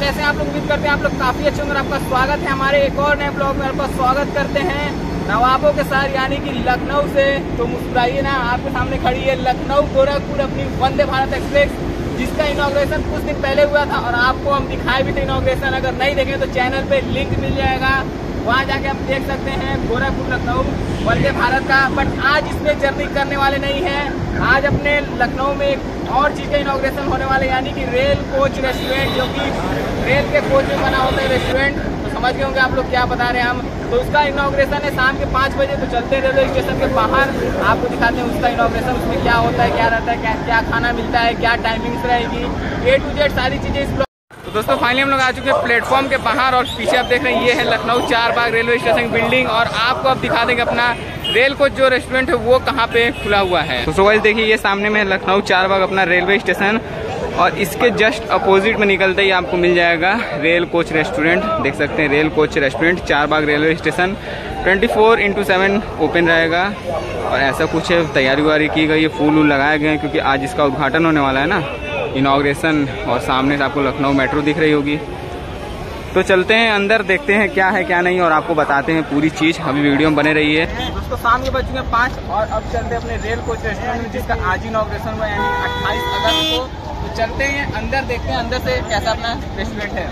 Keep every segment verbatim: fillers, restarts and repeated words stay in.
कैसे हैं आप लोग? उम्मीद करते हैं आप लोग काफी अच्छे होंगे। आपका स्वागत है हमारे एक और नए ब्लॉग में। आपका स्वागत करते हैं नवाबों के साथ, यानी कि लखनऊ से। तो मुस्कुराइए ना, आपके सामने खड़ी है लखनऊ गोरखपुर अपनी वंदे भारत एक्सप्रेस, जिसका इनॉग्रेशन कुछ दिन पहले हुआ था और आपको हम दिखाए भी थे इनॉग्रेशन। अगर नहीं देखें तो चैनल पे लिंक मिल जाएगा, वहाँ जाके आप देख सकते हैं गोरखपुर लखनऊ वंदे भारत का। बट आज इसमें जर्नी करने वाले नहीं हैं। आज अपने लखनऊ में एक और चीज़ का इनॉग्रेशन होने वाले, यानी कि रेल कोच रेस्टोरेंट, जो कि रेल के कोच में बना होता है रेस्टोरेंट। तो समझ गए होंगे आप लोग क्या बता रहे हैं हम। तो उसका इनॉग्रेशन है शाम के पाँच बजे। तो चलते हैं रेलवे स्टेशन के बाहर, आपको दिखाते हैं उसका इनॉग्रेशन, उसमें क्या होता है, क्या रहता है, क्या क्या खाना मिलता है, क्या टाइमिंग्स रहेगी, ए टू जेड सारी चीज़ें इस। तो दोस्तों फाइनली हम लोग आ चुके हैं प्लेटफॉर्म के बाहर, और पीछे आप देख रहे हैं ये है Lucknow Charbagh railway station की बिल्डिंग। और आपको अब दिखा देंगे अपना रेल कोच जो रेस्टोरेंट है वो कहाँ पे खुला हुआ है। तो सो गाइस देखिए, ये सामने में लखनऊ चार बाग अपना रेलवे स्टेशन, और इसके जस्ट अपोजिट में निकलते ही आपको मिल जाएगा रेल कोच रेस्टोरेंट। देख सकते हैं rail coach restaurant Charbagh railway station, twenty four into seven open रहेगा। और ऐसा कुछ है, तैयारी वारी की गई है, फूल वूल लगाए गए हैं, क्योंकि आज इसका उद्घाटन होने वाला है ना, इनॉग्रेशन। और सामने से आपको लखनऊ मेट्रो दिख रही होगी। तो चलते हैं अंदर, देखते हैं क्या है क्या नहीं, और आपको बताते हैं पूरी चीज़। अभी वीडियो में बने रही है। दोस्तों शाम के बज चुके हैं पाँच, और अब चलते हैं अपने रेल कोच रेस्टोरेंट में, जिसका आज इनॉग्रेशन हुआ, यानी अट्ठाईस अगस्त को। तो चलते हैं अंदर, देखते हैं अंदर से कैसा अपना रेस्टोरेंट है।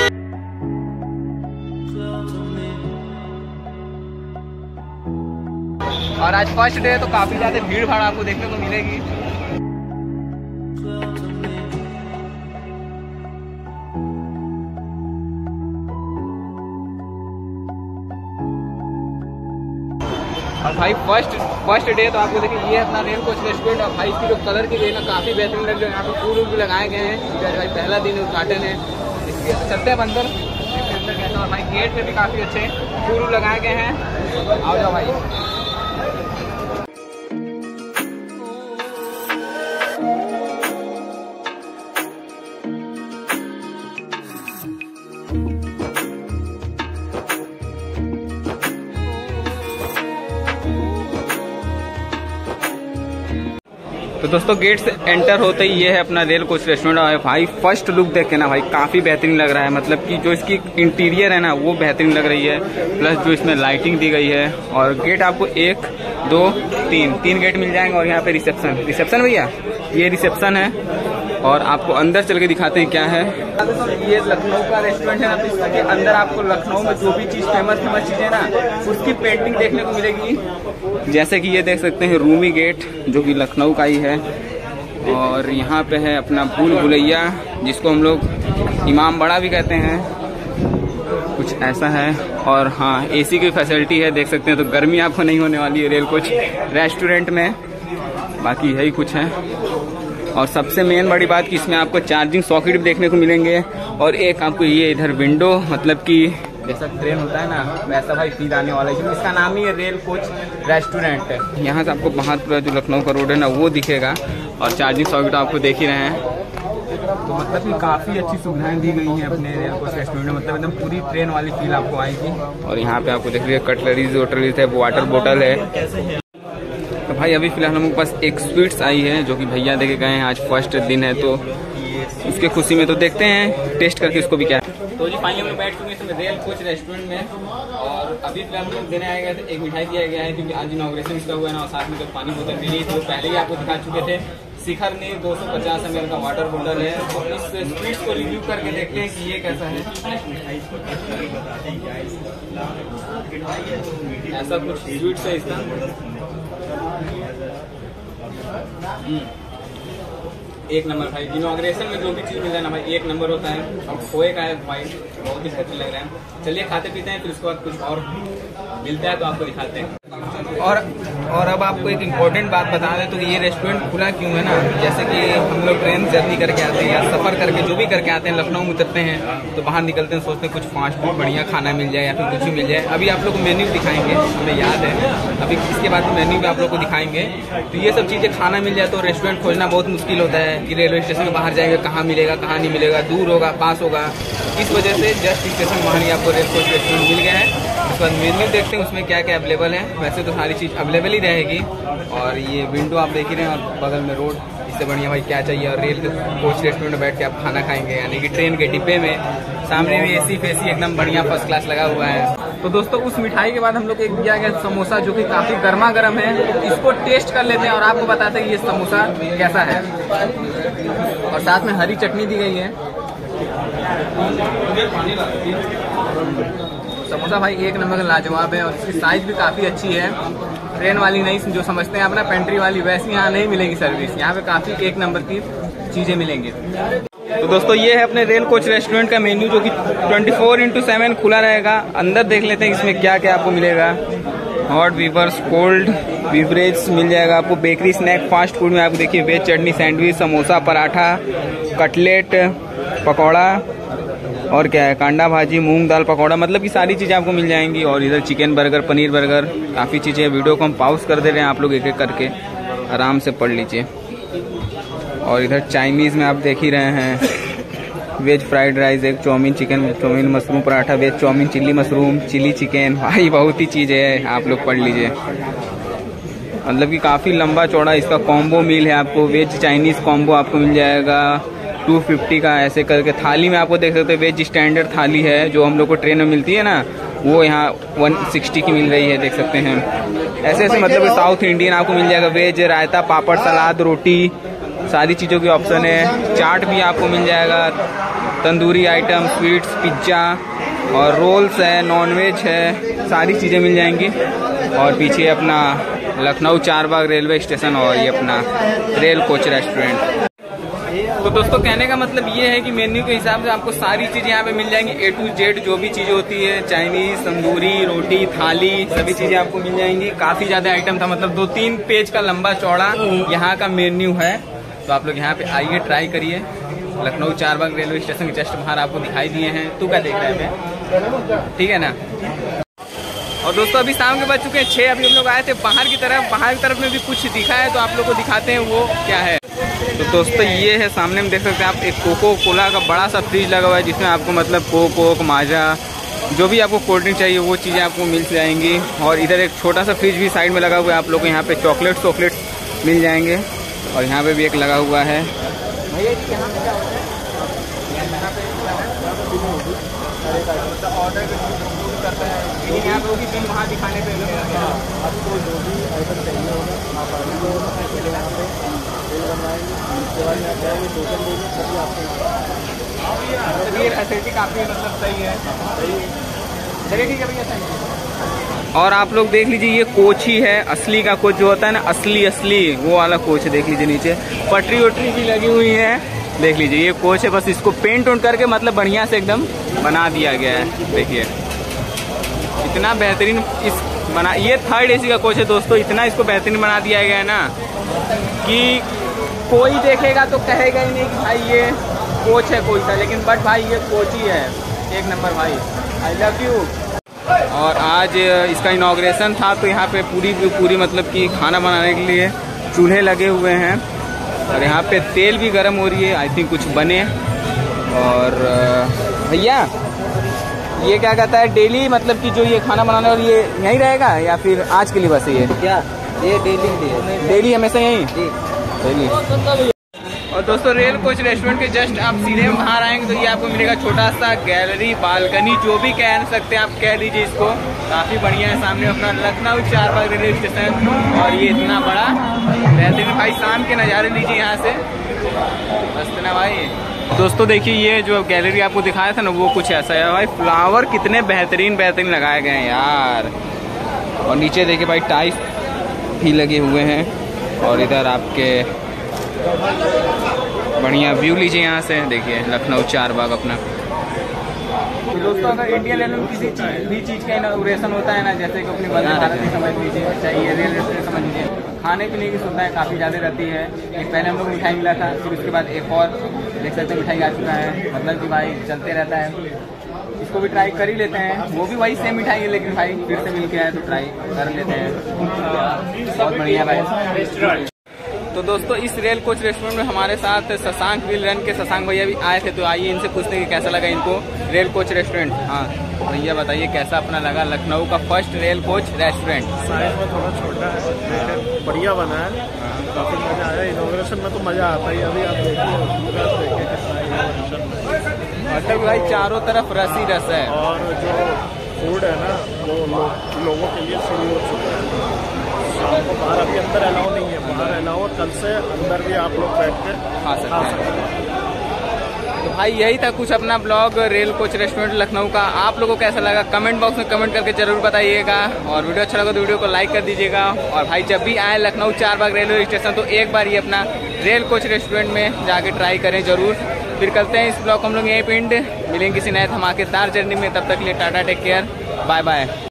और आज फर्स्ट डे है तो काफ़ी ज़्यादा भीड़ भाड़ आपको देखने को मिलेगी। और भाई फर्स्ट फर्स्ट डे तो आपको देखिए ये अपना रेल कोच रेस्टोरेंट। और भाई इसकी जो कलर की रेल है काफ़ी बेहतरीन लग रही है। यहाँ पे फूल भी लगाए गए हैं, भाई पहला दिन उद्घाटन है इसके। चलते हैं अंदर, देखते हैं अंदर कैसा। और भाई गेट पे भी काफ़ी अच्छे फूल लगाए गए हैं। आओ जाओ भाई। तो दोस्तों गेट से एंटर होते ही ये है अपना रेल कोच रेस्टोरेंट। है भाई फर्स्ट लुक देख के ना भाई काफ़ी बेहतरीन लग रहा है, मतलब कि जो इसकी इंटीरियर है ना वो बेहतरीन लग रही है, प्लस जो इसमें लाइटिंग दी गई है। और गेट आपको एक दो तीन तीन गेट मिल जाएंगे। और यहाँ पे रिसेप्शन रिसेप्शन भैया ये रिसेप्शन है। और आपको अंदर चल के दिखाते हैं क्या है। ये लखनऊ का रेस्टोरेंट है ना, तो इसके अंदर आपको लखनऊ में जो भी चीज़ फेमस फेमस चीज़ें ना उसकी पेंटिंग देखने को मिलेगी। जैसे कि ये देख सकते हैं रूमी गेट, जो कि लखनऊ का ही है। और यहाँ पे है अपना भूल भुलैया, जिसको हम लोग इमाम बड़ा भी कहते हैं, कुछ ऐसा है। और हाँ एसी की फैसिलिटी है, देख सकते हैं। तो गर्मी आपको नहीं होने वाली है रेल कोच रेस्टोरेंट में। बाकी यही कुछ है। और सबसे मेन बड़ी बात कि इसमें आपको चार्जिंग सॉकेट भी देखने को मिलेंगे। और एक आपको ये इधर विंडो, मतलब कि जैसा ट्रेन होता है ना वैसा भाई फील आने वाला है, क्योंकि इसका नाम ही है रेल कोच रेस्टोरेंट। यहाँ से आपको बाहर पूरा जो लखनऊ का रोड है ना वो दिखेगा, और चार्जिंग सॉकेट आपको देख ही रहे हैं। तो मतलब कि काफ़ी अच्छी सुविधाएं दी गई हैं अपने रेल कोच रेस्टोरेंट में, मतलब एकदम पूरी ट्रेन वाली फील आपको आएगी। और यहाँ पे आपको देख लीजिए कटलरीज वोटलरीज है, वाटर बोतल है। तो भाई अभी फिलहाल हम लोग के पास एक स्वीट्स आई है, जो कि भैया देके गए हैं, आज फर्स्ट दिन है तो उसके खुशी में। तो देखते हैं टेस्ट करके इसको भी क्या है। तो जी फाइनली हम लोग बैठ चुके हैं रेल कोच रेस्टोरेंट में, और अभी फिलहाल हम लोग देने आए गए थे, एक मिठाई दिया गया है, क्योंकि आज इनॉग्रेशन इसका हुआ है ना। और साथ में जो पानी बोतल मिली तो पहले ही आपको दिखा चुके थे। शिखर ने दो सौ पचास एम एल का वाटर बोतल है। और इस स्वीट्स को रिव्यू करके देखते हैं कि ये कैसा है। ऐसा कुछ स्वीट्स है इसका। एक नंबर भाई, इनॉग्रेशन में जो भी चीज़ मिल रहा है ना भाई एक नंबर होता है। और खोए का है भाई, बहुत ही बेहतरीन लग रहा है। चलिए खाते पीते हैं, फिर उसके बाद कुछ और मिलता है तो आपको दिखाते हैं। और और अब आपको एक इम्पोर्टेंट बात बता दें तो ये रेस्टोरेंट खुला क्यों है ना। जैसे कि हम लोग ट्रेन जर्नी करके आते हैं या सफ़र करके जो भी करके आते हैं, लखनऊ में उतरते हैं तो बाहर निकलते हैं, सोचते हैं कुछ फास्ट फूड बढ़िया खाना मिल जाए या फिर कुछ भी मिल जाए। अभी आप लोग को मेन्यू दिखाएंगे, हमें याद है, अभी इसके बाद मेन्यू भी आप लोग को दिखाएंगे। तो ये सब चीज़ें खाना मिल जाए तो रेस्टोरेंट खोजना बहुत मुश्किल होता है कि रेलवे स्टेशन के बाहर जाएंगे, कहाँ मिलेगा कहाँ नहीं मिलेगा, दूर होगा पास होगा। इस वजह से जस्ट स्टेशन बाहर ही आपको रेल कोच रेस्टोरेंट मिल गया है। उसके बाद मेन्यू देखते हैं उसमें क्या क्या अवेलेबल है। वैसे तो सारी चीज़ अवेलेबल ही रहेगी। और ये विंडो आप देख ही रहे हैं, और बगल में रोड, इससे बढ़िया भाई क्या चाहिए। और रेल कोच रेस्टोरेंट में बैठ के आप खाना खाएंगे, यानी कि ट्रेन के डिब्बे में। सामने भी एसी फेसी एकदम बढ़िया फर्स्ट क्लास लगा हुआ है। तो दोस्तों उस मिठाई के बाद हम लोग एक दिया गया समोसा, जो कि काफी गर्मा गर्म है। इसको टेस्ट कर लेते हैं और आपको बताते हैं कि ये समोसा कैसा है। और साथ में हरी चटनी दी गई है। समोसा भाई एक नंबर का लाजवाब है और इसकी साइज भी काफी अच्छी है। ट्रेन वाली नहीं, जो समझते हैं अपना पेंट्री वाली, वैसी यहाँ नहीं मिलेगी सर्विस। यहाँ पे काफी एक नंबर की चीजें मिलेंगी। तो दोस्तों ये है अपने रेल कोच रेस्टोरेंट का मेन्यू, जो कि ट्वेंटी फोर इंटू सेवन खुला रहेगा। अंदर देख लेते हैं इसमें क्या क्या आपको मिलेगा। हॉट बीवर्स, कोल्ड बीवरेज मिल जाएगा आपको। बेकरी, स्नैक, फास्ट फूड में आपको देखिए veg chutney, sandwich, samosa, paratha, cutlet, pakora और क्या है, कांडा भाजी, मूंग दाल पकौड़ा, मतलब कि सारी चीज़ें आपको मिल जाएंगी। और इधर चिकन बर्गर, पनीर बर्गर, काफ़ी चीज़ें। वीडियो को हम पॉज कर दे रहे हैं, आप लोग एक एक करके आराम से पढ़ लीजिए। और इधर चाइनीज़ में आप देख ही रहे हैं, वेज फ्राइड राइस, एक chowmein, chicken chowmein, mushroom paratha, veg chowmein, chilli mushroom, chilli chicken, भाई बहुत ही चीज़ें है, आप लोग पढ़ लीजिए। मतलब कि काफ़ी लंबा चौड़ा इसका कॉम्बो मील है। आपको वेज चाइनीज़ कॉम्बो आपको मिल जाएगा टू फिफ्टी का, ऐसे करके। थाली में आपको देख सकते हो वेज स्टैंडर्ड थाली है, जो हम लोग को ट्रेन में मिलती है ना, वो यहाँ वन सिक्सटी की मिल रही है, देख सकते हैं। ऐसे ऐसे मतलब साउथ इंडियन आपको मिल जाएगा। वेज रायता, पापड़, सलाद, रोटी, सारी चीज़ों की ऑप्शन है। चाट भी आपको मिल जाएगा, तंदूरी आइटम, स्वीट्स, पिज्ज़ा और रोल्स है, नॉनवेज है, सारी चीज़ें मिल जाएंगी। और पीछे अपना लखनऊ चारबाग रेलवे स्टेशन और ये अपना रेल कोच रेस्टोरेंट। तो दोस्तों कहने का मतलब ये है कि मेन्यू के हिसाब से आपको सारी चीज़ें यहाँ पे मिल जाएंगी। ए टू जेड जो भी चीज़ें होती है, चाइनीज़, तंदूरी, रोटी, थाली, सभी चीज़ें आपको मिल जाएंगी। काफ़ी ज़्यादा आइटम था, मतलब दो तीन पेज का लंबा चौड़ा यहाँ का मेन्यू है। तो आप लोग यहाँ पे आइए, ट्राई करिए। लखनऊ चारबाग रेलवे स्टेशन के जस्ट बाहर आपको दिखाई दिए हैं। तू क्या देख रहा है, ठीक है ना। और दोस्तों अभी शाम के बज चुके हैं छः। अभी हम लोग आए थे बाहर की तरफ। बाहर की तरफ में भी कुछ दिखा है, तो आप लोग को दिखाते हैं वो क्या है। तो दोस्तों ये है सामने में देख सकते हैं आप, एक कोको कोला का बड़ा सा फ्रिज लगा हुआ है, जिसमें आपको मतलब कोक कोक माजा, जो भी आपको कोल्ड ड्रिंक चाहिए वो चीज़ें आपको मिल जाएंगी। और इधर एक छोटा सा फ्रिज भी साइड में लगा हुआ है, आप लोग को यहाँ पे चॉकलेट चॉकलेट मिल जाएंगे। और यहाँ पे भी एक लगा हुआ है। यहाँ पे भी बिल वहाँ दिखाने पे आपको जो भी आइटम चाहिए होगा आप ये फैसिलिटी काफ़ी मतलब सही है। चलिए ठीक है भैया, सही है। और आप लोग देख लीजिए, ये कोच ही है, असली का कोच जो होता है ना, असली असली वो वाला कोच है। देख लीजिए नीचे पटरी वटरी भी लगी हुई है, देख लीजिए ये कोच है। बस इसको पेंट उंट करके मतलब बढ़िया से एकदम बना दिया गया है। देखिए इतना बेहतरीन इस बना, ये थर्ड एसी का कोच है दोस्तों। इतना इसको बेहतरीन बना दिया गया है ना कि कोई देखेगा तो कहेगा ही नहीं कि भाई ये कोच है कोई सा, लेकिन बट भाई ये कोच ही है, एक नंबर भाई। I love you. और आज इसका इनॉग्रेशन था, तो यहाँ पे पूरी पूरी मतलब कि खाना बनाने के लिए चूल्हे लगे हुए हैं। और यहाँ पे तेल भी गर्म हो रही है, आई थिंक कुछ बने। और भैया ये क्या कहता है, डेली मतलब कि जो ये खाना बनाने और ये यहीं रहेगा या फिर आज के लिए बस ये क्या, ये डेली डेली हमेशा यहीं डेली। और दोस्तों रेल कोच रेस्टोरेंट के जस्ट आप सीधे बाहर आएंगे तो ये आपको मिलेगा छोटा सा गैलरी, बालकनी, जो भी कह सकते हैं आप, कह दीजिए इसको। काफ़ी बढ़िया है। सामने अपना लखनऊ चारबाग रेलवे स्टेशन और ये इतना बड़ा बेहतरीन भाई शाम के नज़ारे लीजिए यहाँ से, मस्त ना भाई। दोस्तों देखिए ये जो गैलरी आपको दिखाया था ना, वो कुछ ऐसा है भाई। फ्लावर कितने बेहतरीन बेहतरीन लगाए गए हैं यार। और नीचे देखिए भाई टाइल्स भी लगे हुए हैं। और इधर आपके बढ़िया व्यू लीजिए यहाँ से, देखिए लखनऊ चारबाग अपना। तो दोस्तों अगर इंडियन रेलवे में किसी चीज भी चीज़ का इनॉग्रेशन होता है ना, जैसे कि अपनी वंदे भारत की समझ लीजिए, चाहिए रेल रेस्टोरेंट समझ लीजिए, खाने पीने की सुविधाएं काफ़ी ज़्यादा रहती है। एक पहले हम लोग मिठाई मिला था, फिर उसके बाद एक और देख सकते हैं मिठाई आ चुका है। मतलब कि भाई चलते रहता है, इसको भी ट्राई कर ही लेते हैं। वो भी वही सेम मिठाई है, लेकिन भाई फिर से मिल के आए तो ट्राई कर लेते हैं। बहुत बढ़िया भाई। तो दोस्तों इस रेल कोच रेस्टोरेंट में हमारे साथ शशांक व्हील रन के शशांक भैया भी आए थे, तो आइए इनसे पूछते हैं कि कैसा लगा इनको रेल कोच रेस्टोरेंट। हाँ भैया बताइए कैसा अपना लगा लखनऊ का first rail coach restaurant. Size में थोड़ा छोटा है लेकिन बढ़िया बना है, काफ़ी मज़ा आया। इनॉग्रेशन में तो मज़ा आता ही, अभी आप देखिए मतलब भाई चारों तरफ रस ही रस है। और जो फूड है ना वो लो, लोगों के लिए शुरू हो चुका है। शाम को बाहर अभी अंदर अलाउ नहीं है, बाहर अलाउ है, कल से अंदर भी आप लोग बैठ के खा सकते हैं। तो भाई यही था कुछ अपना blog rail coach restaurant Lucknow का। आप लोगों को कैसा लगा कमेंट बॉक्स में कमेंट करके जरूर बताइएगा, और वीडियो अच्छा लगा तो वीडियो को लाइक कर दीजिएगा। और भाई जब भी आए Lucknow Charbagh railway station तो एक बार ये अपना रेल कोच रेस्टोरेंट में जाके ट्राई करें जरूर। फिर करते हैं इस ब्लॉग हम लोग यहीं पे एंड, मिलेंगे किसी नए धमाकेदार जर्नी में, तब तक के लिए tata take care bye bye.